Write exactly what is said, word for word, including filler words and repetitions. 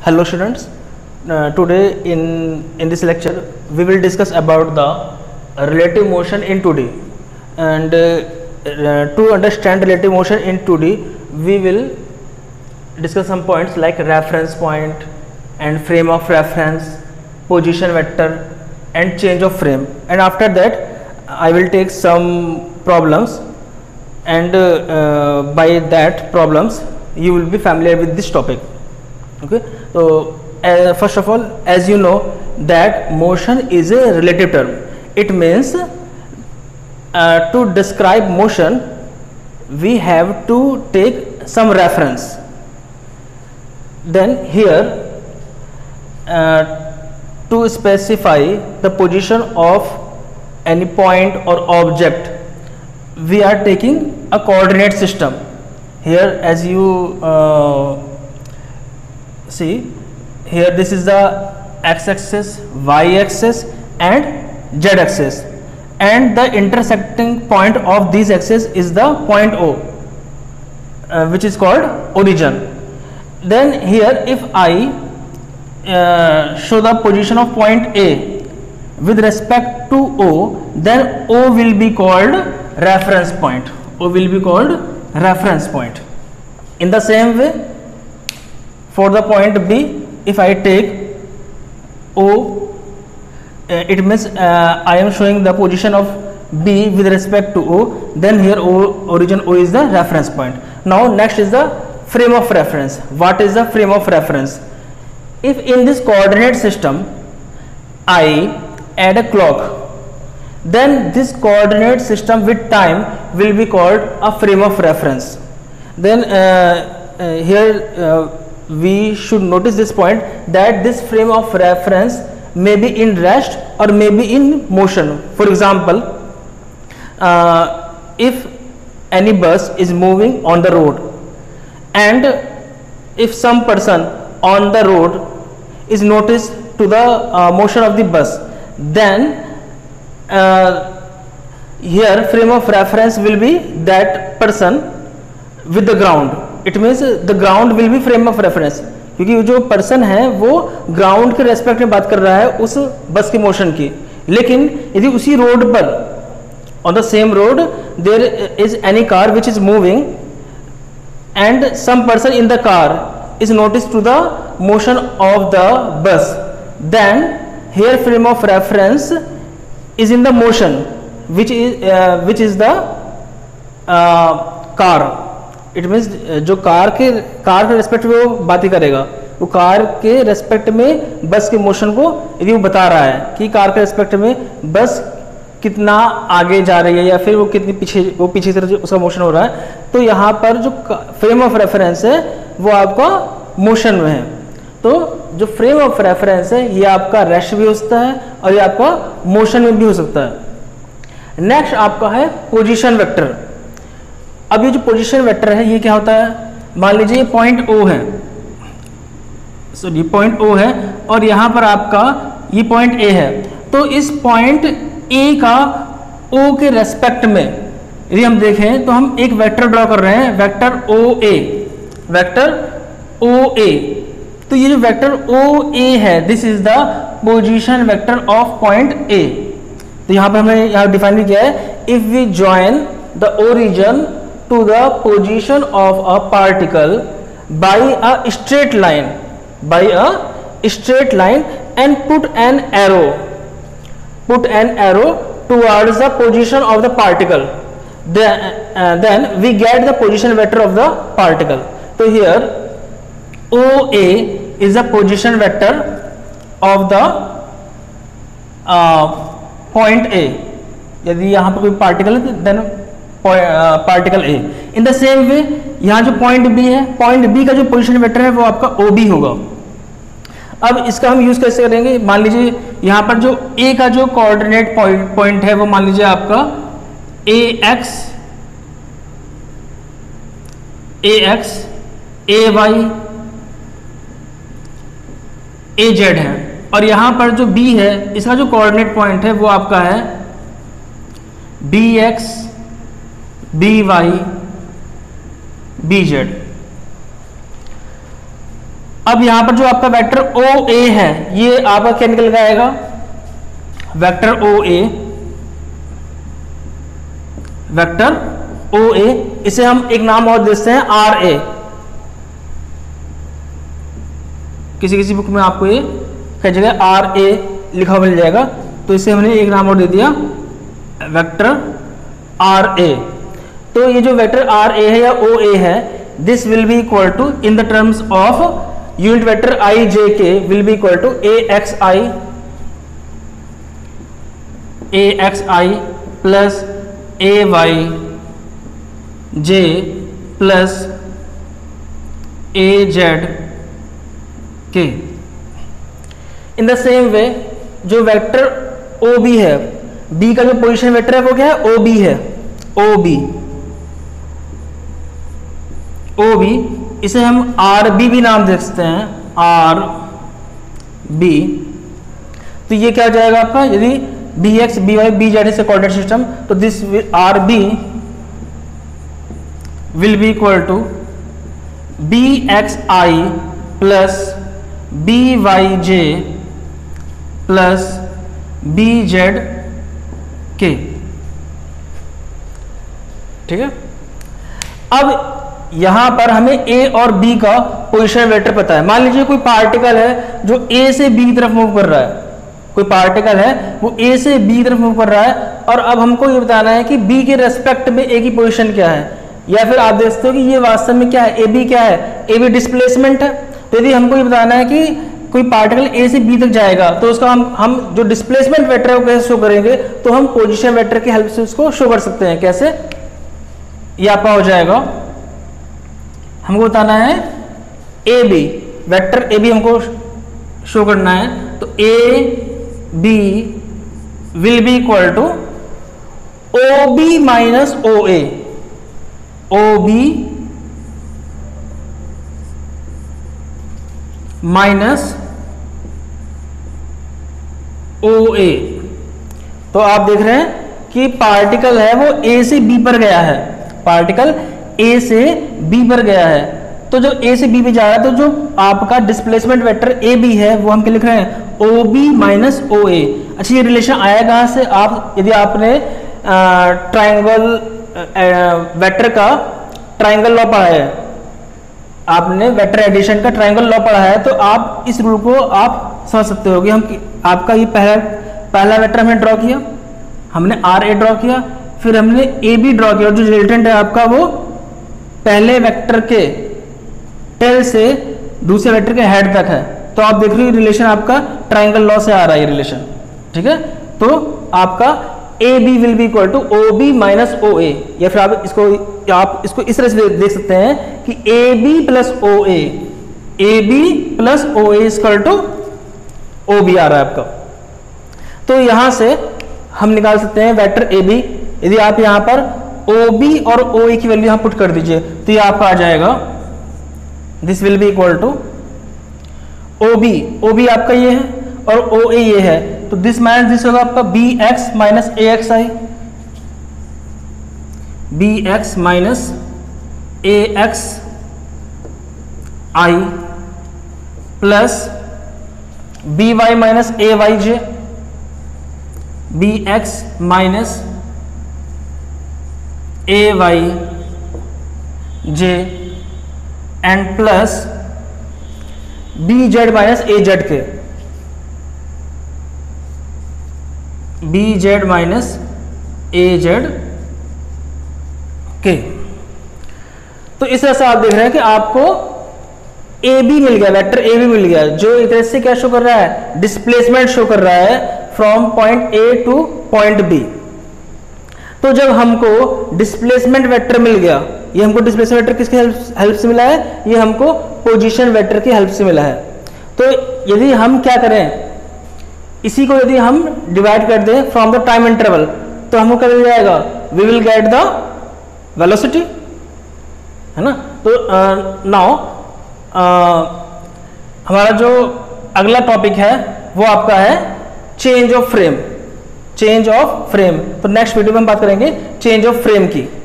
Hello students, uh, today in in this lecture we will discuss about the relative motion in two D, and uh, uh, to understand relative motion in two D we will discuss some points like reference point and frame of reference, position vector and change of frame, and after that I will take some problems, and uh, uh, by that problems you will be familiar with this topic. Okay, so uh, first of all, as you know that motion is a relative term. It means uh, to describe motion we have to take some reference. Then here uh, to specify the position of any point or object we are taking a coordinate system. Here as you uh, see, here this is the x-axis, y-axis and z-axis, and the intersecting point of these axes is the point O, uh, which is called origin. Then here if I uh, show the position of point A with respect to O, then O will be called reference point. O will be called reference point. In the same way, for the point B, if I take O, uh, it means uh, I am showing the position of B with respect to O, then here O, origin O is the reference point. Now next is the frame of reference. What is the frame of reference? If in this coordinate system I add a clock, then this coordinate system with time will be called a frame of reference. Then uh, uh, here uh, we should notice this point, that this frame of reference may be in rest or may be in motion. For example, uh, if any bus is moving on the road, and if some person on the road is noticed to the uh, motion of the bus, then uh, here frame of reference will be that person with the ground. It means the ground will be frame of reference, क्योंकि जो person है वो ground के respect में बात कर रहा है उस बस के motion की. लेकिन यदि उसी road पर on the same road there is any car which is moving and some person in the car is noticed to the motion of the bus, then here frame of reference is in the motion which is uh, which is the uh, car. It means जो car के car के respect में वो बात ही करेगा, वो car के respect में बस के मोशन को यदि वो बता रहा है कि कार के रेस्पेक्ट में बस कितना आगे जा रही है या फिर वो कितनी पीछे वो पीछे की तरफ उसका मोशन हो रहा है, तो यहाँ पर जो फ्रेम ऑफ रेफरेंस है वो आपका मोशन में है. तो जो फ्रेम ऑफ रेफरेंस है ये आपका रेस्ट भी हो सकता है और ये आपका मोशन में भी हो सकता है. नेक्स्ट आपका है पोजिशन वेक्टर. अब ये जो पोजीशन वेक्टर है ये क्या होता है, मान लीजिए ये पॉइंट O है, सॉरी पॉइंट O है और यहाँ पर आपका ये पॉइंट A है. तो इस पॉइंट A का O के रेस्पेक्ट में यदि हम देखें तो हम एक वेक्टर ड्रॉ कर रहे हैं, vector O A, vector O A. तो ये जो वेक्टर O A है this is the position vector of point A. तो यहाँ पर हमने यहाँ डिफाइन किया है, if we join the origin to the position of a particle by a straight line by a straight line and put an arrow put an arrow towards the position of the particle, then uh, then we get the position vector of the particle. So here O A is the position vector of the uh, point A. यदि यहाँ पर कोई particle है then particle A. In the same way यहाँ जो point B है, point B का जो पोजीशन वेक्टर है वो आपका ओ बी होगा. अब इसका हम यूज कैसे करेंगे, मान लीजिए यहाँ पर जो ए का जो कोऑर्डिनेट पॉइंट पॉइंट है वो मान लीजिए आपका A X A X A Y A Z है, और यहाँ पर जो बी है इसका जो कोऑर्डिनेट पॉइंट है वो आपका है B X B Y B Z. अब यहां पर जो आपका वेक्टर ओ ए है, ये आपका क्या निकल के आएगा, वेक्टर ओ ए, वेक्टर ओ ए, इसे हम एक नाम और देते हैं आर ए। किसी किसी बुक में आपको ये कई जगह आर ए लिखा हुआ मिल जाएगा, तो इसे हमने एक नाम और दे दिया वेक्टर आर ए। तो ये जो वेक्टर आर ए है या ओ ए है, this will be equal to in the terms of unit vector I J K will be equal to A X I A X I plus A Y J plus A Z K. In the same way जो vector O B है, B का जो position vector है वो क्या है, ओ B है, ओ B O B इसे हम आर बी भी नाम दे सकते हैं, आर बी। तो ये क्या हो जाएगा आपका, यदि B X B Y B Z is coordinate system, तो this R B will be equal to B X I plus B Y J plus B Z K. ठीक है, अब यहां पर हमें ए और बी का पोजीशन वेक्टर पता है। मान लीजिए कोई पार्टिकल है जो ए से बी की तरफ मूव कर रहा है, कोई पार्टिकल है वो ए से बी की तरफ मूव कर रहा है, और अब हमको ये बताना है कि बी के रेस्पेक्ट में ए की पोजीशन क्या है, या फिर आप देख सकते हो कि ये वास्तव में क्या है, ए बी क्या है, ए बी डिस्प्लेसमेंट है। तो यदि हमको ये बताना है कि कोई पार्टिकल ए से बी तक जाएगा, तो उसका हम हम जो डिस्प्लेसमेंट वेक्टर है वो कैसे शो करेंगे, तो हम पोजीशन वेक्टर की हेल्प से उसको शो कर सकते हैं। कैसे, ये आपका हो जाएगा, हमको बताना है A B, vector A B हमको शो करना है, तो A B will be equal to O B minus O A, O B minus O A. तो आप देख रहे हैं कि पार्टिकल है वो ए से बी पर गया है, पार्टिकल ए से बी पर गया है, तो जो ए से बी पे जा रहा है, तो जो आपका डिस्प्लेसमेंट वेक्टर ए बी है वो हम क्या लिख रहे हैं, ओ बी माइनस ओ ए। अच्छा, ये रिलेशन आया कहां से, आप यदि आपने ट्राइंगल वेक्टर का ट्राइंगल लॉ पढ़ा है, आपने वेक्टर एडिशन का ट्राइंगल लॉ पढ़ा है, तो आप इस रूल को आप समझ सकते हो कि हम आपका ये पहला पहला वेक्टर हमने ड्रॉ किया, हमने आर ए ड्रॉ किया, फिर हमने ए बी ड्रॉ किया, और जो रिजल्टेंट है आपका वो पहले वेक्टर के टेल से दूसरे वेक्टर के हेड तक है। तो आप देख रहे हो रिलेशन आपका ट्राइंगल लॉ से आ रहा है ये रिलेशन। ठीक है, तो आपका A B will be equal to O B minus O A, या फिर आप इसको आप इसको इस तरह से देख सकते हैं कि A B plus O A, A B plus O A equal to O B आ रहा है आपका। तो यहां से हम निकाल सकते हैं वेक्टर ए बी। यदि आप यहां पर ओ बी और ओ ए की वैल्यू यहां पुट कर दीजिए, तो ये आपका आ जाएगा, this will be equal to O B, O B आपका ये है और ओ ए ये है, तो दिस माइनस दिस होगा आपका B X minus A X I, B X minus A X I plus B Y minus A Y J, B X minus A Y J and plus B Z minus A Z K, B Z minus A Z K. तो इस तरह से आप देख रहे हैं कि आपको ए बी मिल गया, वेक्टर ए बी मिल गया, जो एक तरह से क्या शो कर रहा है, डिस्प्लेसमेंट शो कर रहा है from point A to point B. तो जब हमको डिस्प्लेसमेंट वेक्टर मिल गया, ये हमको डिस्प्लेसमेंट वेक्टर किसके हेल्प से मिला है, ये हमको पोजीशन वेक्टर की हेल्प से मिला है। तो यदि हम क्या करें, इसी को यदि हम डिवाइड कर दें फ्रॉम द टाइम इंटरवल, तो हमको क्या मिल जाएगा, we will get the velocity, है ना। तो नाउ uh, uh, हमारा जो अगला टॉपिक है वो आपका है change of frame, change of frame. तो नेक्स्ट वीडियो में हम बात करेंगे चेंज ऑफ फ्रेम की।